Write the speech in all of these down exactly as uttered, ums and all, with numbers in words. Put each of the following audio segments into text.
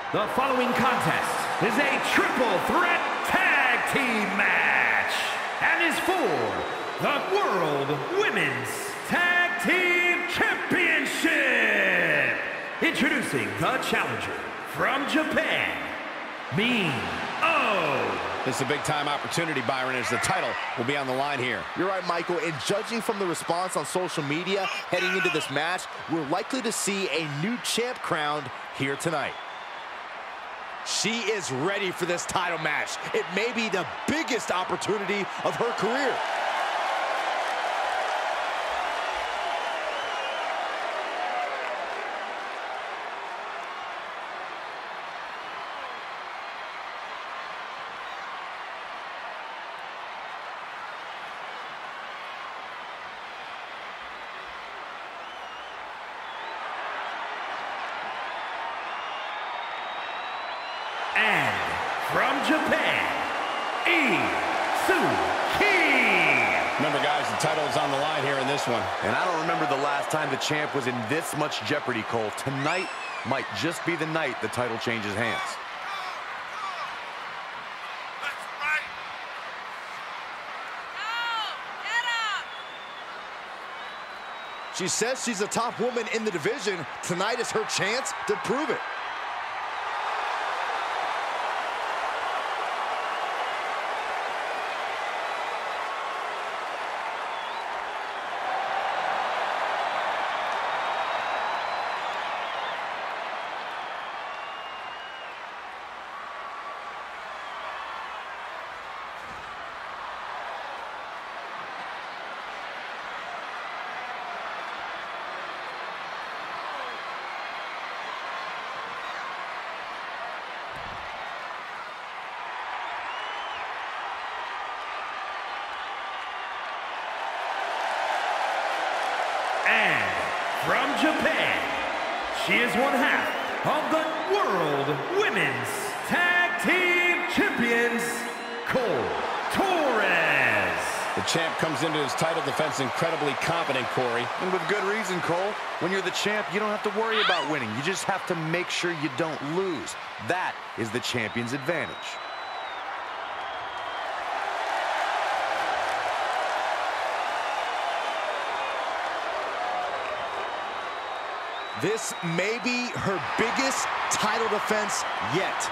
The following contest is a triple threat tag team match and is for the World Women's Tag Team Championship. Introducing the challenger from Japan, Mean-O. This is a big-time opportunity, Byron, as the title will be on the line here. You're right, Michael, and judging from the response on social media heading into this match, we're likely to see a new champ crowned here tonight. She is ready for this title match. It may be the biggest opportunity of her career. And from Japan, Ii-Suki. Remember, guys, the title is on the line here in this one. And I don't remember the last time the champ was in this much jeopardy, Cole. Tonight might just be the night the title changes hands. She says she's the top woman in the division. Tonight is her chance to prove it. And from Japan, she is one half of the World Women's Tag Team Champions, Cole Torres. The champ comes into his title defense incredibly confident, Corey. And with good reason, Cole. When you're the champ, you don't have to worry about winning. You just have to make sure you don't lose. That is the champion's advantage. This may be her biggest title defense yet.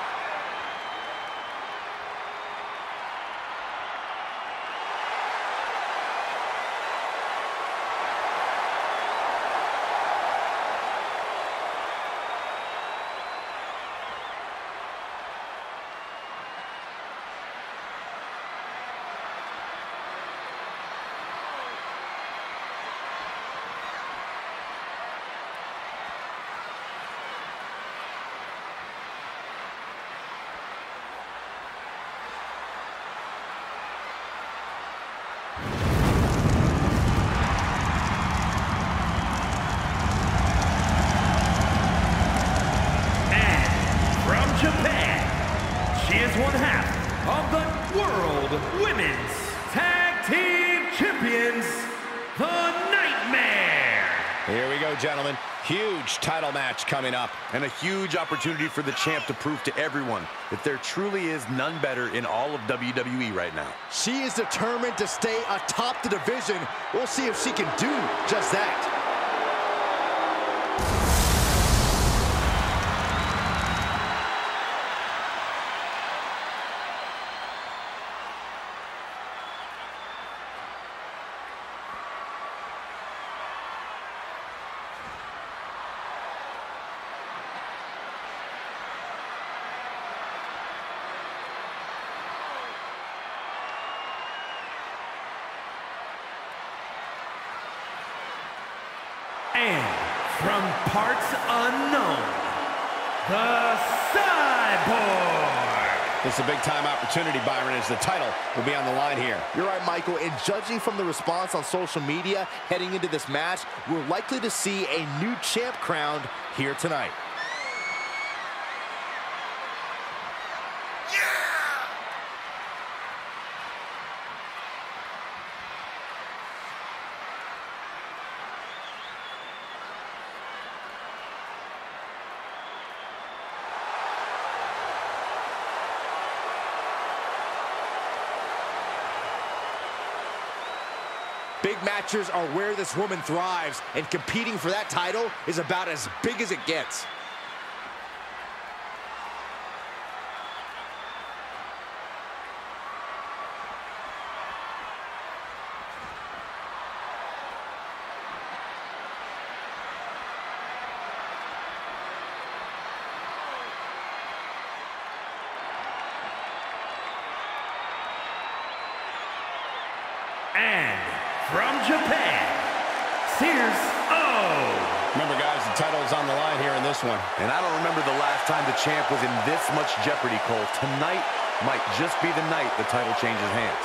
Japan, she is one half of the World Women's Tag Team Champions, The Nightmare. Here we go, gentlemen. Huge title match coming up. And a huge opportunity for the champ to prove to everyone that there truly is none better in all of W W E right now. She is determined to stay atop the division. We'll see if she can do just that. And from parts unknown, the Cyborg. This is a big-time opportunity, Byron, as the title will be on the line here. You're right, Michael, and judging from the response on social media heading into this match, we're likely to see a new champ crowned here tonight. Big matches are where this woman thrives, and competing for that title is about as big as it gets. And from Japan, Sears O. Remember, guys, the title is on the line here in this one. And I don't remember the last time the champ was in this much jeopardy, Cole. Tonight might just be the night the title changes hands.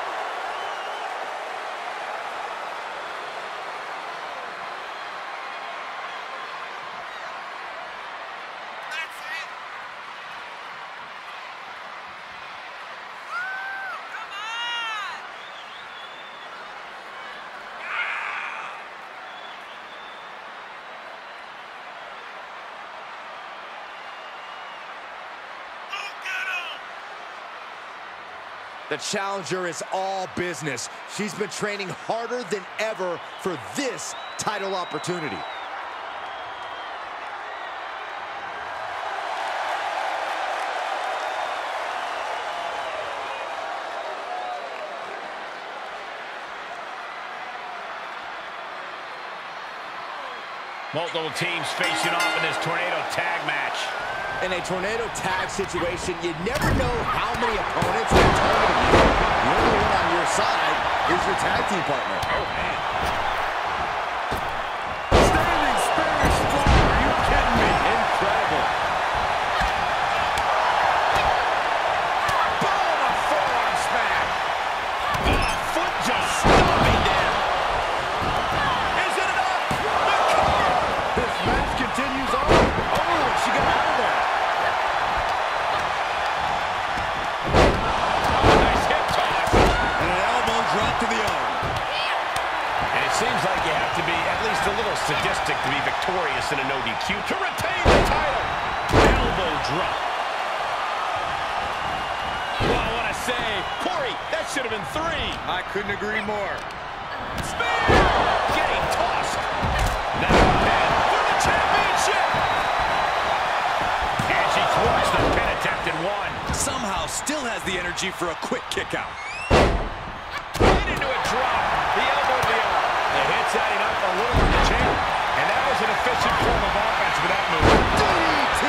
The challenger is all business. She's been training harder than ever for this title opportunity. Multiple teams facing off in this tornado tag match. In a tornado tag situation, you never know how many opponents are targeting you. The only one on your side is your tag team partner. Oh, man. Standing Spanish fly. Are you kidding me? Incredible. Boom, a forearm smack. The foot just stomping down. Is it enough? The cover. This match continues on. Oh, she got out of there. To the arm. And it seems like you have to be at least a little sadistic to be victorious in a no D Q to retain the title. Elbow drop. Well, what I say, Corey, that should have been three. I couldn't agree more. Spear! Getting tossed. Now pin for the championship. And she thwarts the pin attempt in one. Somehow still has the energy for a quick kick out. Into a drop, the elbow of the arm. The hit's adding up a little in the champ, and that was an efficient form of offense with that move. D D T!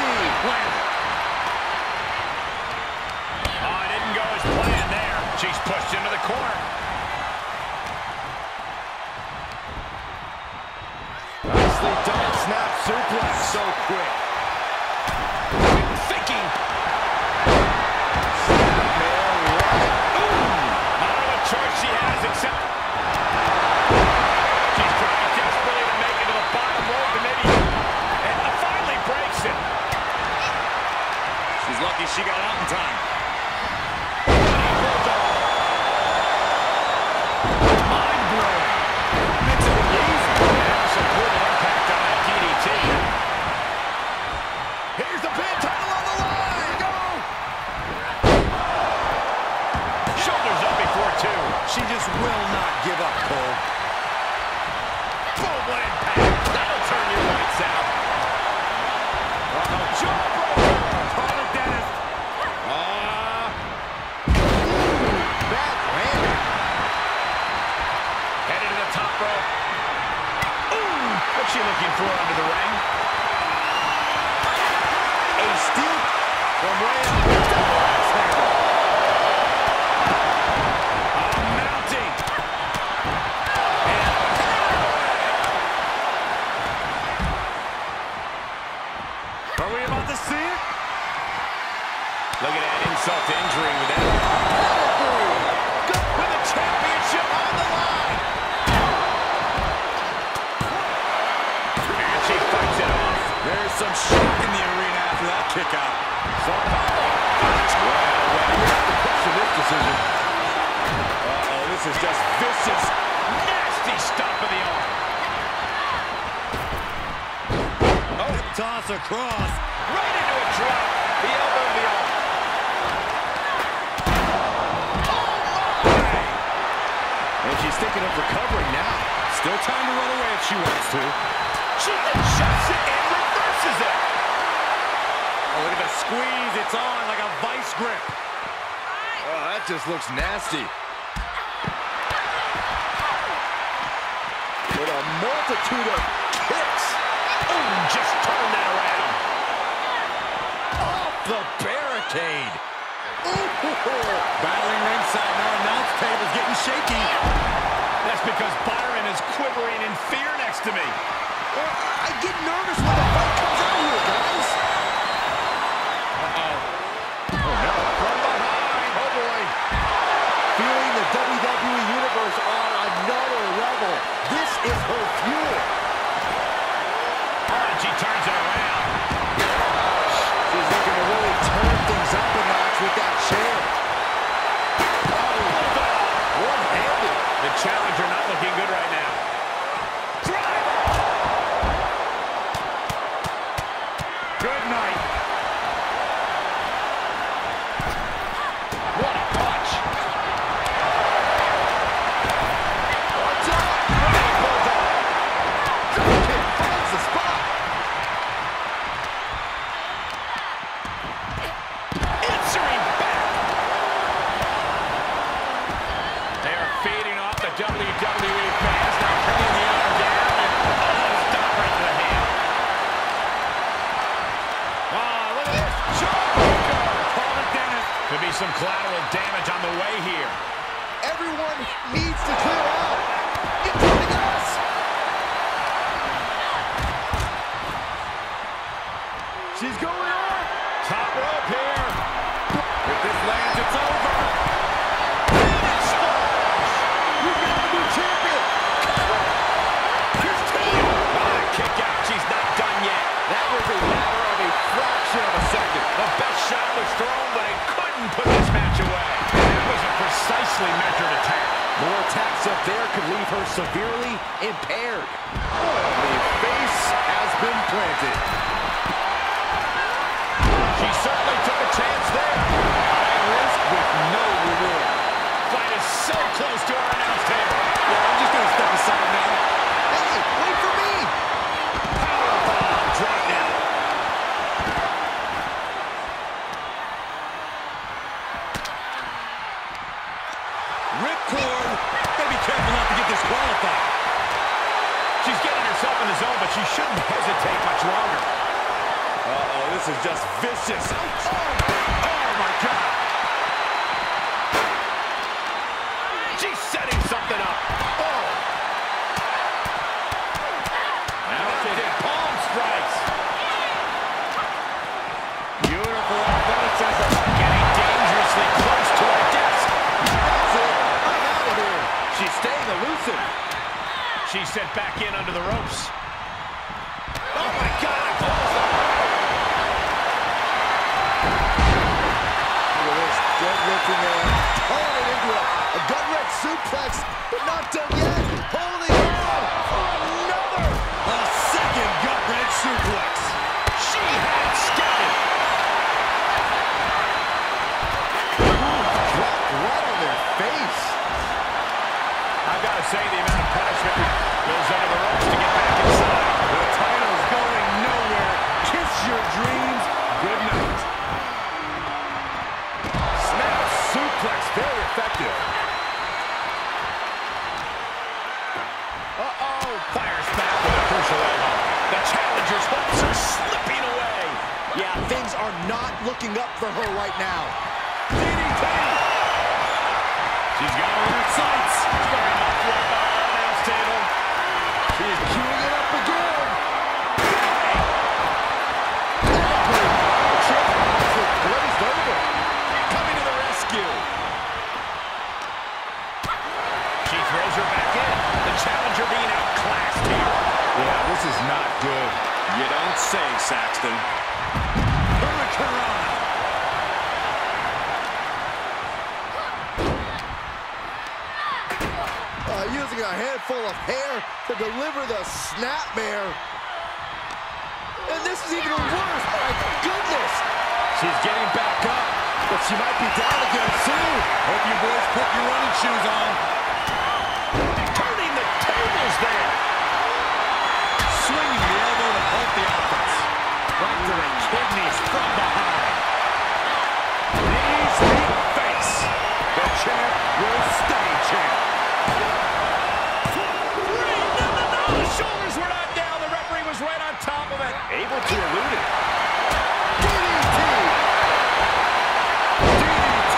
Oh, it didn't go as planned there. She's pushed into the corner. Nicely done. Snap suplex. So quick. Thinking. She has except she's trying desperately to make it to the bottom rope and maybe and finally breaks it. She's lucky she got out in time. Mind blowing. Makes it easy. And some brutal impact on that D D T. Here's the pin, title on the line. Go. Shoulders up before two. She just will not give up, Cole. Boom, impact. That'll turn your lights out. Uh-oh, jawbreaker. Call it, Dennis. Ah. Bad landing. Headed to the top rope. Ooh, what's she looking for under the ring? A steal from way out. Double axe handle. Look at that insult to injury with that. Good with the championship on the line. And she fights it off. There's some shock in the arena after that kick out. So, well, well, you have to question this decision. Uh-oh, this is just vicious. Nasty stomp of the arm. Oh, toss across. Right into a drop. The elbow of the arm. And she's thinking of recovering now. Still time to run away if she wants to. She adjusts it and reverses it. Oh, look at the squeeze. It's on like a vice grip. Oh, that just looks nasty. With a multitude of kicks. Ooh, just turn that around. Off the barricade. Ooh. Battling ringside, now announce table's getting shaky. That's because Byron is quivering in fear next to me. I get nervous when the fight comes out here, guys. Uh-oh. Oh, no. From behind. Oh, boy. Feeling the W W E Universe on another level. This is her fuel. Oh, and she turns it around. She's looking to really turn things up a notch with that chair. Oh, one-handed. The challenger not looking good right now. Driver. Good night. What a punch. What's up? Right, bulldog. Drop kick finds the spot. Answering back. They are feeding off the W W E fans. Now bringing the arm down. And oh, stop right to the hand. Ah, look at this. Jawbreaker. Call it, Dennis. Could be some collateral damage on the way here. Everyone needs to clear out, including us. She's going on. Top rope here. If this lands, it's over. Phoenix Splash. We've got a new champion. Christine. Ah, kick out. She's not done yet. That was a matter of a fraction of a second. The best shot was thrown, but it couldn't put this match away. That was a precisely measured attack. More attacks up there could leave her severely impaired. The face has been planted. She certainly took a chance there. High risk with no reward. Fight is so close to our announce table. Yeah, I'm just going to step aside now. Hey, wait for me. Powerbomb drop now. Ripcord. Gotta be careful not to get disqualified. She's getting herself in the zone, but she shouldn't hesitate much longer. Uh-oh, this is just vicious. Oh, oh my God. She's setting something up. Oh. Now mounted palm strikes. Beautiful athleticism. Getting dangerously close to her desk. That's it. I'm out of here. She's staying elusive. She's sent back in under the ropes. Oh my God. Look at this. Deadlifting there. Turning it into a, a gut-wrench suplex, but not done yet. Holding on for another. A second gut-wrench suplex. She had scouted. Dropped right on their face. I've got to say, the amount of punishment goes under the ropes to get back inside. The title's going nowhere. Kiss your dreams. Good night. Snap suplex. Very effective. Uh-oh. Fires back with a crucial elbow. The challenger's hopes are slipping away. Yeah, things are not looking up for her right now. D D T. She's got her in her sights. Starting off right by our announce table. She is queuing it up again. The champion is glazed over. Coming to the rescue. She throws her back in. The challenger being outclassed here. Yeah, this is not good. You don't say, Saxton. Hurricane. Uh, using a handful of hair to deliver the snapmare. And this is even worse. My goodness. She's getting back up. But she might be down again soon. Hope you boys put your running shoes on. Turning the table almost there. Swinging the elbow to help the offense. Right to the kidneys from behind. Knees meet face. The champ will stay champ. Three, no, no, no. The shoulders were not down. The referee was right on top of it. Able to elude it. D D T. D D T.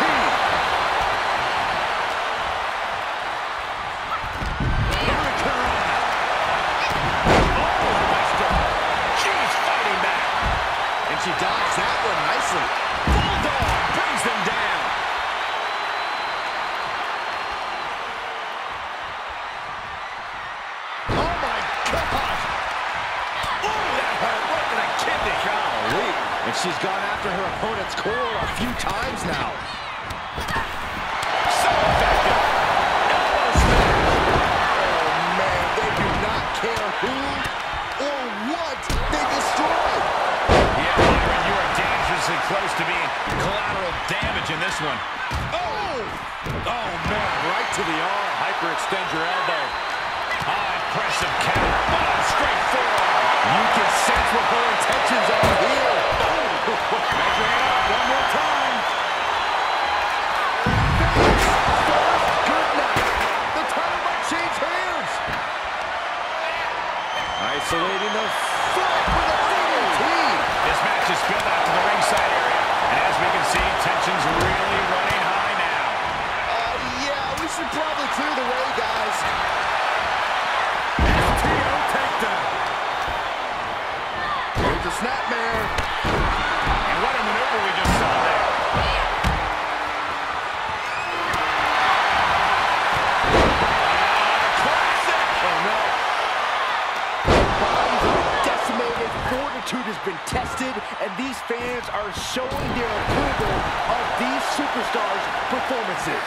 Hurricanrana. Oh, Buster. She's fighting back. And she dodged that one nicely. Bulldog brings them down. Oh, my gosh. Oh, that hurt right to the kidney. Golly. And she's gone after her opponent's core a few times now. So effective. Elbow smash. Oh, man, they do not care who or what they destroy. Yeah, Byron, you are dangerously close to being collateral damage in this one. Oh! Oh, man, right to the arm. Hyperextend your elbow. Ah, impressive counter. Oh, straight forward. You can sense what her intentions are here. Measuring it up one more time. Good night. The title might change hands. Isolating the foot with a D D T. This match is spilled out to the ringside area. And as we can see, tension's really running high now. Uh, yeah, we should probably clear the way, guys. S T O takedown. Here's a snapmare. And what a maneuver we just saw there. Classic! Oh, no. Bodies have been decimated, fortitude has been tested, and these fans are showing their approval of these superstars' performances.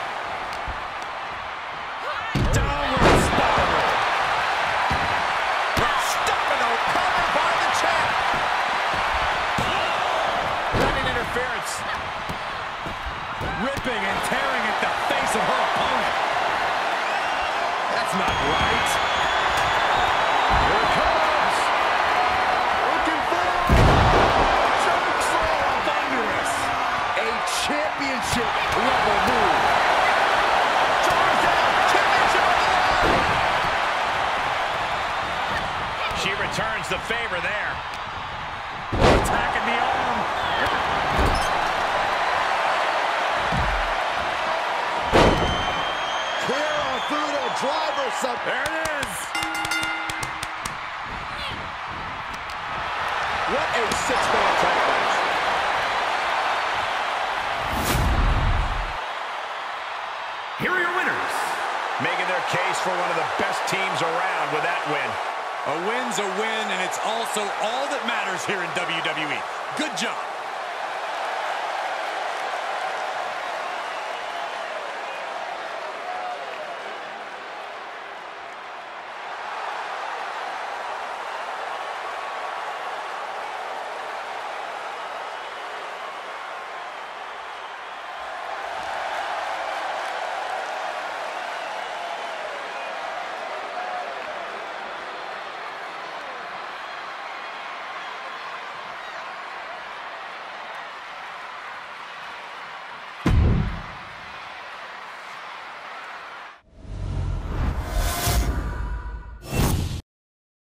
Downward spiral. Stefano covered by the champ. Running interference. Ripping and tearing at the face of her opponent. That's not right. Here it comes. Looking for choke slam. Thunderous. A championship level move. Charge down. Championship on the line. She returns the favor there. Attacking the arm. Clear Fuda driver sub. There it is. What a six-man tag match. Here are your winners. Making their case for one of the best teams around with that win. A win's a win, and it's also all that matters here in W W E. Good job.